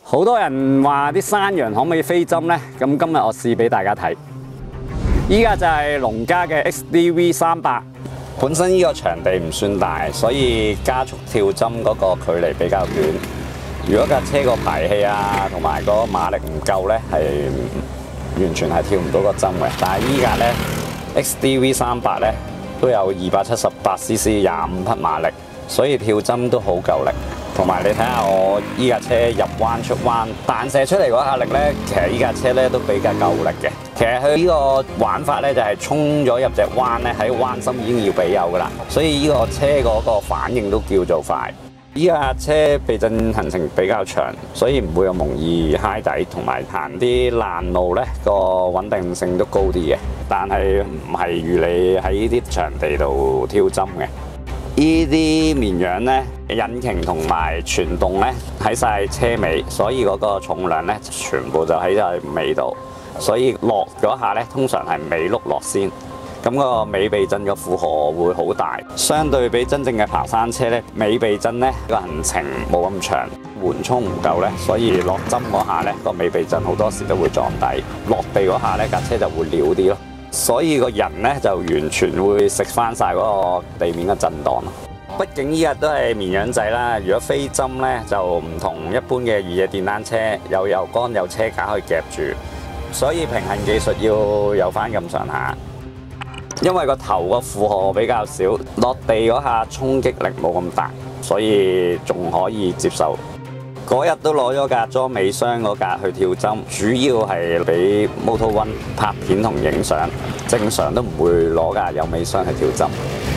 好多人話啲山羊可唔可以飛針呢？咁今日我試俾大家睇。依家就係農家嘅 XDV 300，本身呢個場地唔算大，所以加速跳針嗰個距離比較短。如果架車個排氣啊同埋個馬力唔夠呢，係完全係跳唔到個針嘅。但係依家呢 XDV 300呢都有278cc 25匹馬力，所以跳針都好夠力。同埋你睇下我依架車入彎出彎彈射出嚟嗰下力呢，其實依架車呢都比較夠力嘅。其實佢呢個玩法呢，就係衝咗入隻彎呢，喺彎心已經要俾油噶啦，所以呢個車嗰個反應都叫做快。依架車避震行程比較長，所以唔會咁容易揩底，同埋行啲爛路呢個穩定性都高啲嘅。但係唔係預你喺呢啲場地度挑針嘅。呢啲綿羊呢，引擎同埋傳動呢喺晒車尾，所以嗰個重量呢全部就喺晒尾度，所以落嗰下呢通常係尾轆落先，咁個尾避震嘅負荷會好大，相對比真正嘅爬山車呢，尾避震呢個行程冇咁長，緩衝唔夠呢，所以落針嗰下呢個尾避震好多時都會撞底，落地嗰下呢架車就會撩啲咯。所以個人呢就完全會食翻晒嗰個地面嘅震盪咯。畢竟依日都係綿羊仔啦，如果飛針呢，就唔同一般嘅越野電單車，有油桿有車架可以夾住，所以平衡技術要有翻咁上下。因為個頭個負荷比較少，落地嗰下衝擊力冇咁大，所以仲可以接受。嗰日都攞咗架裝尾箱嗰架去跳針，主要係俾 Moto1 拍片同影相，正常都唔會攞架有尾箱去跳針。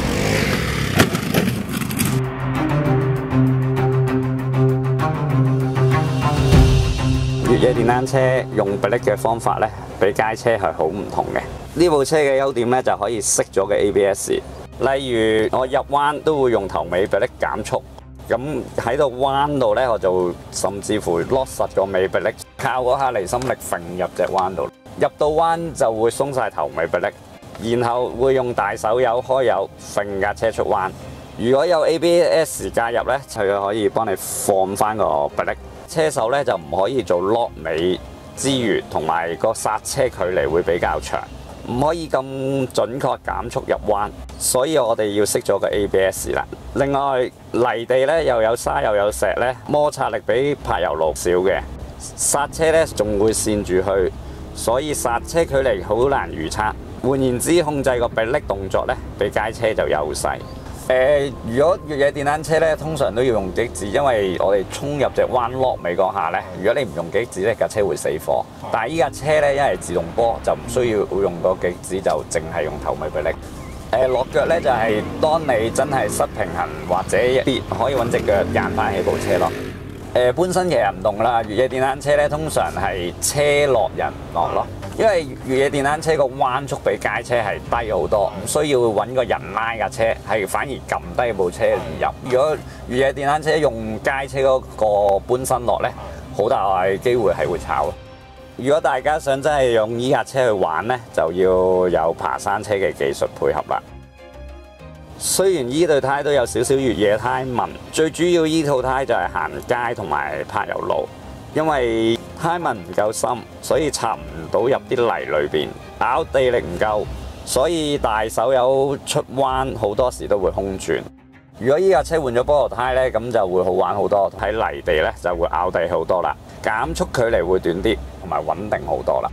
越野電單車用迫力嘅方法呢，比街車係好唔同嘅。呢部車嘅優點呢，就可以熄咗嘅 ABS， 例如我入彎都會用頭尾迫力減速。咁喺度彎度呢，我就甚至乎 lock 實個尾迫力，靠嗰下離心力揈入隻彎度。入到彎就會鬆晒頭尾迫力，然後會用大手油開油揈架車出彎。如果有 ABS 介入呢，就可以幫你放翻個迫力。車手呢就唔可以做 lock 尾之餘，同埋個剎車距離會比較長，唔可以咁準確減速入彎，所以我哋要熄咗個 ABS 啦。另外泥地呢又有沙又有石呢，摩擦力比柏油路少嘅，剎車呢仲會跣住去，所以剎車距離好難預測。換言之，控制個迫力動作呢，比街車就優勢。如果越野電單車呢，通常都要用極指，因為我哋衝入隻彎落尾嗰下呢，如果你唔用極指呢，架車會死火。但係依架車呢，因為自動波就唔需要用個極指，就淨係用頭尾迫力。落腳呢，就係當你真係失平衡或者跌，可以揾隻腳彈翻起部車咯。本身其實唔同啦，越野電單車呢，通常係車落人落咯。因為越野電單車個彎速比街車係低好多，唔需要揾個人拉架車，係反而撳低部車唔入。如果越野電單車用街車嗰個搬身落呢，好大機會係會炒。如果大家想真係用依架車去玩呢，就要有爬山車嘅技術配合啦。雖然依對胎都有少少越野胎紋，最主要依套胎就係行街同埋柏油路。因為胎紋唔夠深，所以插唔到入啲泥裏邊，咬地力唔夠，所以大手油出彎好多時都會空轉。如果依架車換咗菠蘿胎呢，咁就會好玩好多，喺泥地呢就會咬地好多啦，減速距離會短啲，同埋穩定好多啦。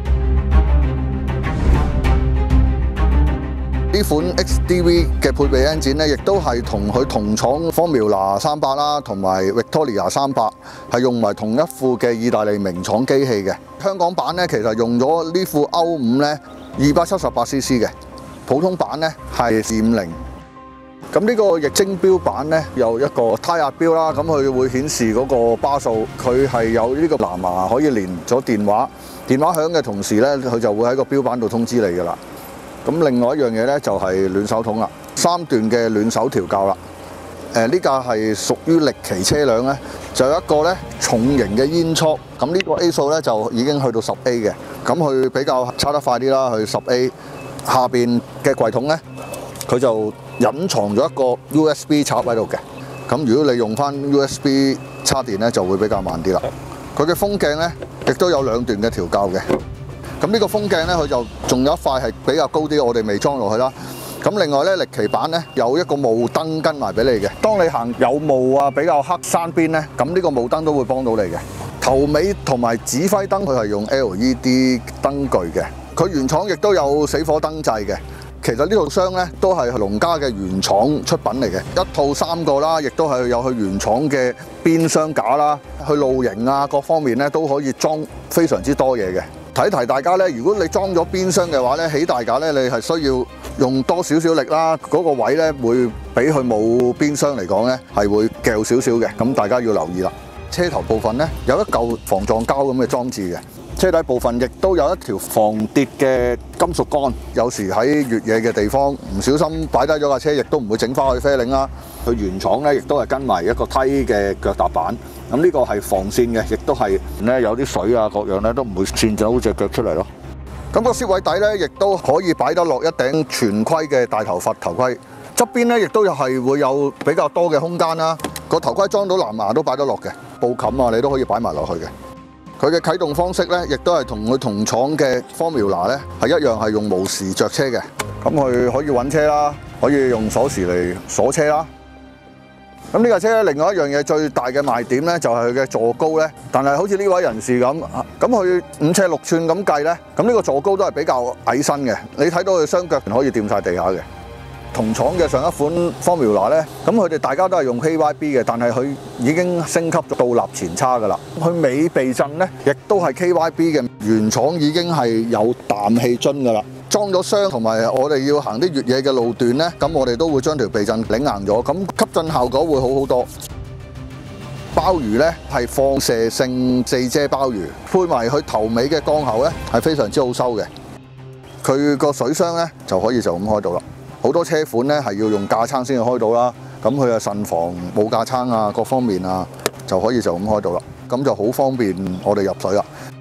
呢款 XDV 嘅配備 engine 咧，亦都係同佢同廠 Formula 300啦，同埋 Victoria 300係用埋同一副嘅意大利名廠機器嘅。香港版咧其實用咗呢副歐5咧278cc 嘅，普通版咧係250。咁呢個液晶錶版咧有一個胎壓錶啦，咁佢會顯示嗰個巴數，佢係有呢個藍牙可以連咗電話，電話響嘅同時咧，佢就會喺個錶板度通知你㗎啦。咁另外一樣嘢咧就係暖手筒啦，3段嘅暖手調校啦。呢架係屬於力奇車輛咧，就有一個咧重型嘅煙速，咁呢個 A 數咧就已經去到10A 嘅，咁佢比較差得快啲啦，去10A。下邊嘅櫃桶咧，佢就隱藏咗一個 USB 插喺度嘅，咁如果你用翻 USB 插電咧，就會比較慢啲啦。 佢嘅風鏡呢，亦都有兩段嘅調校嘅。咁呢個風鏡呢，佢就仲有一塊係比較高啲，我哋未裝落去啦。咁另外呢，歷奇版呢，有一個霧燈跟埋俾你嘅。當你行有霧啊、比較黑山邊呢，咁呢個霧燈都會幫到你嘅。頭尾同埋指揮燈佢係用 LED 燈具嘅。佢原廠亦都有死火燈掣嘅。其實呢套箱呢，都係龍家嘅原廠出品嚟嘅，一套3個啦，亦都係有佢原廠嘅邊箱架啦，去露營啊各方面呢都可以裝非常之多嘢嘅。提一提大家呢，如果你裝咗邊箱嘅話呢，起大架呢，你係需要用多少少力啦，嗰個位呢會比佢冇邊箱嚟講呢係會較少少嘅，咁大家要留意啦。車頭部分呢，有一嚿防撞膠咁嘅裝置嘅。車底部分亦都有一條防跌嘅金屬桿，有時喺越野嘅地方唔小心擺低咗架車，亦都唔會整翻去啡嶺啦。佢原廠咧亦都係跟埋一個梯嘅腳踏板，咁呢個係防線嘅，亦都係咧有啲水啊各樣咧都唔會跣走隻腳出嚟咯。咁個攝位底咧亦都可以擺得落一頂全盔嘅大頭佛頭盔，側邊咧亦都係會有比較多嘅空間啦。個頭盔裝到藍牙都擺得落嘅，布冚啊你都可以擺埋落去嘅。佢嘅啟動方式咧，亦都係同佢同廠嘅 Formula 咧係一樣，係用無時着車嘅。咁佢可以揾車啦，可以用鎖匙嚟鎖車啦。咁呢架車咧，另外一樣嘢最大嘅賣點咧，就係佢嘅座高咧。但係好似呢位人士咁，咁佢5尺6寸咁計咧，咁呢個座高都係比較矮身嘅。你睇到佢雙腳可以掂晒地下嘅。同廠嘅上一款 Formula 咧，咁佢哋大家都係用 KYB 嘅，但係佢已經升級倒立前叉㗎啦。佢尾避震咧，亦都係 KYB 嘅，原廠已經係有氮氣樽㗎啦。裝咗箱同埋我哋要行啲越野嘅路段咧，咁我哋都會將條避震擰硬咗，咁吸震效果會好好多。鮑魚咧係放射性4遮鮑魚，配埋佢頭尾嘅鋼喉咧係非常之好收嘅。佢個水箱咧就可以就咁開到啦。好多車款咧係要用架撐先至開到啦，咁佢嘅慎防冇架撐啊，各方面啊就可以就咁開到啦，咁就好方便我哋入水啦。